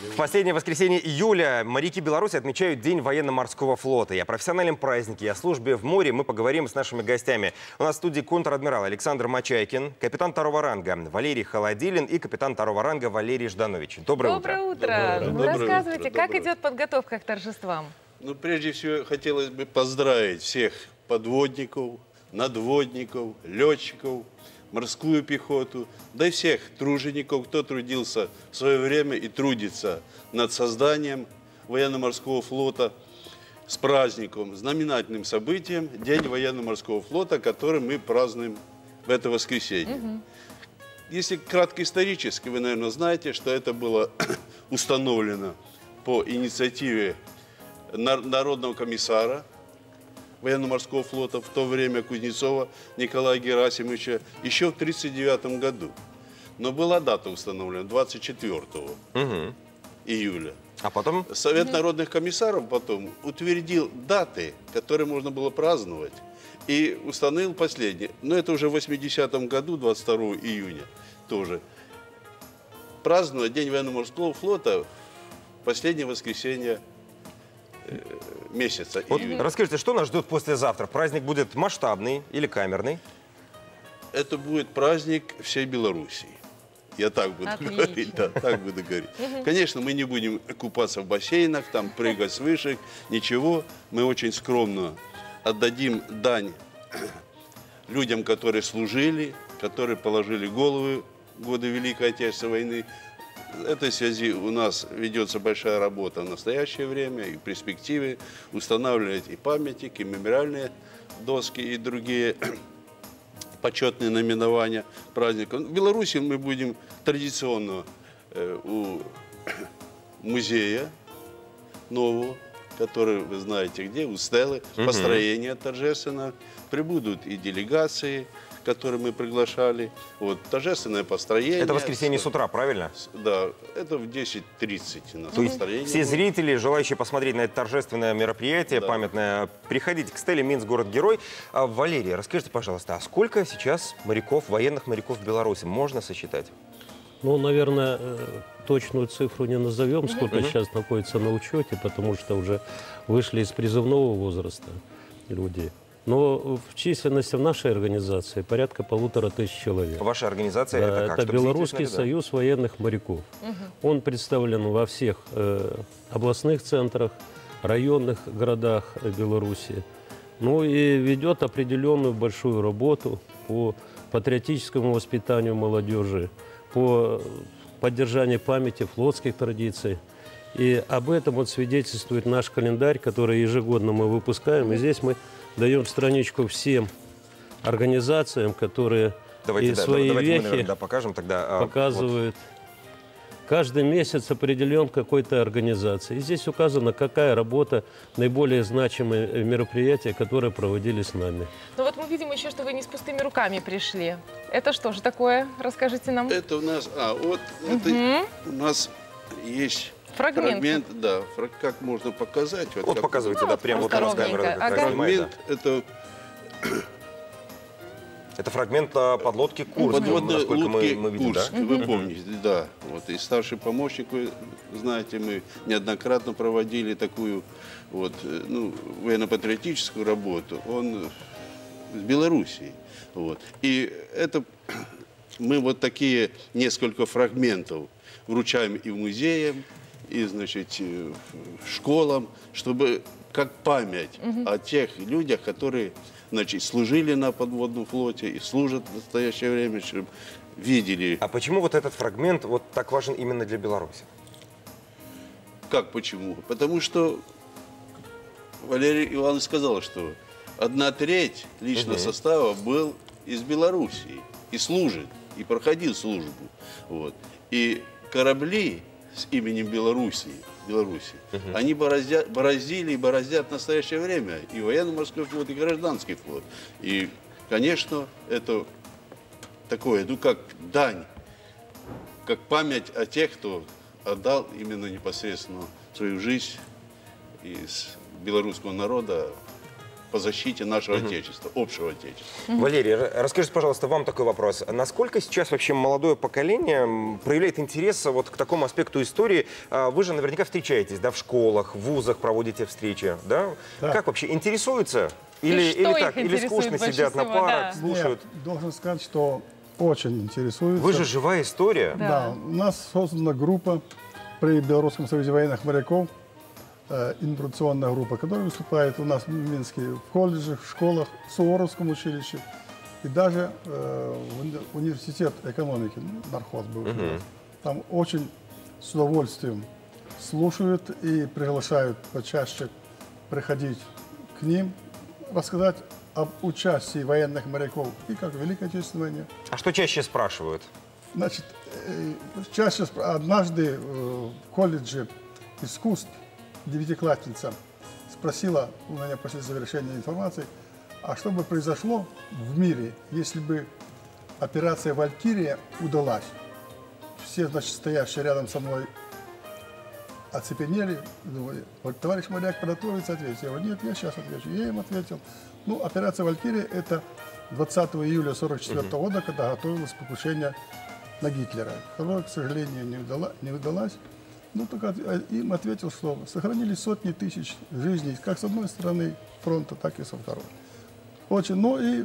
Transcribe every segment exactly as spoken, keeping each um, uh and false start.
В последнее воскресенье июля моряки Беларуси отмечают День военно-морского флота. И о профессиональном празднике, и о службе в море мы поговорим с нашими гостями. У нас в студии контр-адмирал Александр Мачайкин, капитан второго ранга Валерий Холодилин и капитан второго ранга Валерий Жданович. Доброе, Доброе утро. утро. Доброе Ну, утро. рассказывайте, Доброе как утро. идет подготовка к торжествам? Ну, прежде всего, хотелось бы поздравить всех подводников, надводников, летчиков, морскую пехоту, да и всех тружеников, кто трудился в свое время и трудится над созданием военно-морского флота с праздником, знаменательным событием День военно-морского флота, который мы празднуем в это воскресенье. Угу. Если кратко исторически, вы, наверное, знаете, что это было установлено по инициативе Народного комиссара военно-морского флота в то время Кузнецова Николая Герасимовича еще в тридцать девятом году. Но была дата установлена двадцать четвёртого угу. июля. А потом? Совет угу. народных комиссаров потом утвердил даты, которые можно было праздновать, и установил последние. Но это уже в восьмидесятом году, двадцать второго июня тоже. Праздновать День военно-морского флота в последнее воскресенье месяца Вот июня. расскажите, что нас ждет послезавтра? Праздник будет масштабный или камерный? Это будет праздник всей Белоруссии. Я так буду Отлично. говорить. Да, так буду говорить. Конечно, мы не будем купаться в бассейнах, там прыгать с вышек, ничего. Мы очень скромно отдадим дань людям, которые служили, которые положили головы в годы Великой Отечественной войны. В этой связи у нас ведется большая работа в настоящее время и в перспективе устанавливать и памятники, и мемориальные доски, и другие почетные наименования праздников. В Беларуси мы будем традиционно э, у музея нового, который вы знаете где, у Стеллы, угу. построение торжественно. Прибудут и делегации, которые мы приглашали. Вот, торжественное построение. Это воскресенье с утра, правильно? Да, это в десять тридцать у нас То есть построение. все зрители, желающие посмотреть на это торжественное мероприятие, да. памятное, приходите к Стелле, Минск, город-герой. А, Валерий, расскажите, пожалуйста, а сколько сейчас моряков, военных моряков в Беларуси можно сосчитать? Ну, наверное, точную цифру не назовем, сколько mm-hmm. сейчас находится на учете, потому что уже вышли из призывного возраста люди. Но в численности в нашей организации порядка полутора тысяч человек. Ваша организация да, это как? Это Чтобы Белорусский да? союз военных моряков. Угу. Он представлен во всех э, областных центрах, районных городах Беларуси. Ну и ведет определенную большую работу по патриотическому воспитанию молодежи, по поддержанию памяти флотских традиций. И об этом вот свидетельствует наш календарь, который ежегодно мы выпускаем. И здесь мы даем страничку всем организациям, которые давайте, и да, свои давайте вехи мы, наверное, да, покажем тогда. показывают. Вот. Каждый месяц определен какой-то организацией. И здесь указано, какая работа, наиболее значимые мероприятия, которые проводились с нами. Ну вот мы видим еще, что вы не с пустыми руками пришли. Это что же такое? Расскажите нам. Это у нас, а вот угу. это у нас есть... Фрагмент. Фрагмент, да. Фраг, как можно показать? Вот, вот как... показывайте, ну, да, прямо вот у нас камера. Ага. Фрагмент, да. это... Это фрагмент подлодки Курск, Подводной насколько лодки мы, мы видим, Курск, да? вы помните, да. Вот, и старший помощник, вы знаете, мы неоднократно проводили такую вот, ну, военно-патриотическую работу. Он с Белоруссии. Вот. И это мы вот такие несколько фрагментов вручаем и в музеям, и, значит, школам, чтобы как память угу. о тех людях, которые, значит, служили на подводном флоте и служат в настоящее время, чтобы видели. А почему вот этот фрагмент вот так важен именно для Беларуси? Как почему? Потому что Валерий Иванович сказал, что одна треть личного угу. состава был из Белоруссии и служит, и проходил службу. Вот. И корабли с именем Белоруссии, Беларуси, угу. они бороздят, бороздили и бороздят в настоящее время и военно-морской флот, и гражданский флот. И, конечно, это такое, ну, как дань, как память о тех, кто отдал именно непосредственно свою жизнь из белорусского народа по защите нашего Отечества, общего Отечества. Валерий, р- расскажите, пожалуйста, вам такой вопрос. Насколько сейчас вообще молодое поколение м, проявляет интерес вот к такому аспекту истории? А, Вы же наверняка встречаетесь, да, в школах, в вузах проводите встречи, да? Да. Как вообще, интересуются? Или, что или их так, или интересует скучно больше сидят на всего, парах, да. слушают? Нет, должен сказать, что очень интересуется. Вы же живая история. Да. Да, у нас создана группа при Белорусском союзе военных моряков, э, информационная группа, которая выступает у нас в Минске в колледжах, в школах, в Суворовском училище и даже э, в уни- университет экономики, ну, нархоз был. у нас. Там очень с удовольствием слушают и приглашают почаще приходить к ним, рассказать об участии военных моряков и как в Великой Отечественной войне. А что чаще спрашивают? Значит, э, чаще спр- однажды э, в колледже искусств девятиклассница спросила у меня после завершения информации, а что бы произошло в мире, если бы операция «Валькирия» удалась? Все, значит, стоящие рядом со мной оцепенели, думали, вот товарищ моряк подготовится ответить. Я говорю, нет, я сейчас отвечу. Я им ответил. Ну, операция «Валькирия» — это двадцатого июля сорок четвёртого года, когда готовилось покушение на Гитлера, которое, к сожалению, не, удала, не удалось. Ну, только от- им ответил, что сохранились сотни тысяч жизней, как с одной стороны фронта, так и со второй. Очень, ну и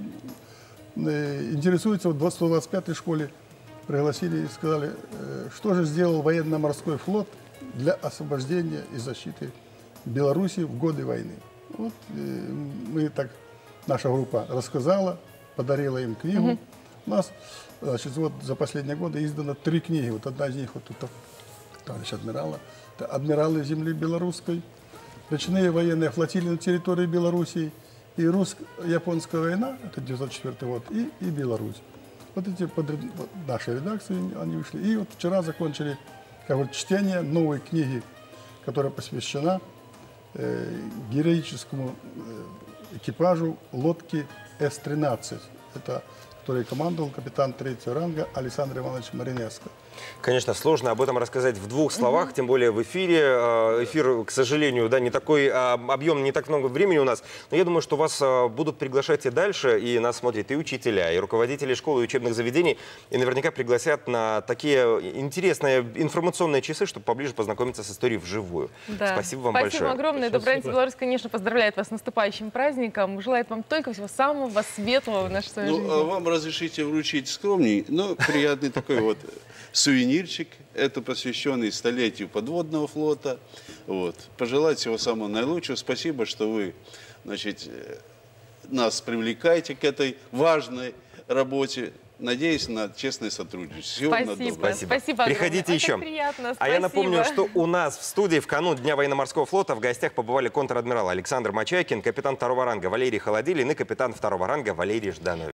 э, интересуется, вот в сто двадцать пятой школе пригласили и сказали, э, что же сделал военно-морской флот для освобождения и защиты Беларуси в годы войны. Вот э, мы так, наша группа рассказала, подарила им книгу. У нас, значит, вот за последние годы издано три книги. Вот одна из них, вот тут товарищ адмирала, это «Адмиралы земли белорусской», «Речные военные флотилии на территории Белоруссии» и «Русско-японская война», это девятьсот четвёртый год, и, и «Беларусь». Вот эти подряд... вот наши редакции, они вышли. И вот вчера закончили как вот, чтение новой книги, которая посвящена э, героическому э, экипажу лодки С тринадцать. Это который командовал капитан третьего ранга Александр Иванович Маринеско. Конечно, сложно об этом рассказать в двух словах, тем более в эфире. Э, Эфир, к сожалению, да, не такой а, объем, не так много времени у нас. Но я думаю, что вас а, будут приглашать и дальше, и нас смотрят и учителя, и руководители школ, и учебных заведений, и наверняка пригласят на такие интересные информационные часы, чтобы поближе познакомиться с историей вживую. Да. Спасибо вам Спасибо большое. огромное. Спасибо. Добрая Беларусь, конечно, поздравляет вас с наступающим праздником. Желает вам только всего самого светлого в нашей своей Ну, жизни. а вам разрешите вручить скромней, но приятный такой вот сувенирчик. Это посвященный столетию подводного флота. Вот. Пожелать всего самого наилучшего. Спасибо, что вы, значит, э, нас привлекаете к этой важной работе. Надеюсь на честное сотрудничество. Всего вам Спасибо. доброго. Спасибо огромное. Приходите Очень еще. приятно. А я Спасибо. напомню, что у нас в студии в канун Дня военно-морского флота в гостях побывали контр-адмирал Александр Мачайкин, капитан второго ранга Валерий Холодилин и капитан второго ранга Валерий Жданович.